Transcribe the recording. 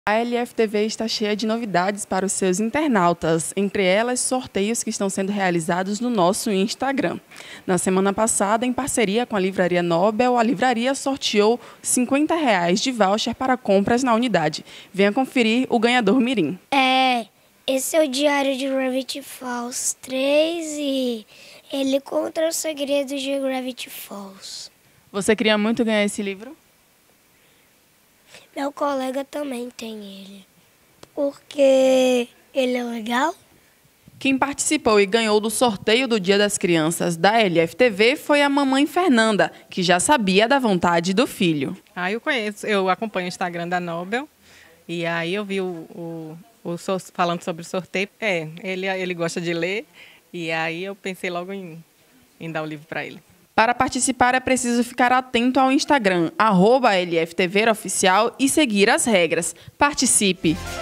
A LFTV está cheia de novidades para os seus internautas, entre elas sorteios que estão sendo realizados no nosso Instagram. Na semana passada, em parceria com a Livraria Nobel, a livraria sorteou R$ 50 de voucher para compras na unidade. Venha conferir o ganhador mirim. Esse é o Diário de Gravity Falls 3 e ele conta os segredos de Gravity Falls. Você queria muito ganhar esse livro? Meu colega também tem ele, porque ele é legal. Quem participou e ganhou do sorteio do Dia das Crianças da LFTV foi a mamãe Fernanda, que já sabia da vontade do filho. Eu conheço, eu acompanho o Instagram da Nobel e aí eu vi falando sobre o sorteio. Ele gosta de ler e aí eu pensei logo em dar o livro para ele. Para participar é preciso ficar atento ao Instagram, @LFTVOficial e seguir as regras. Participe!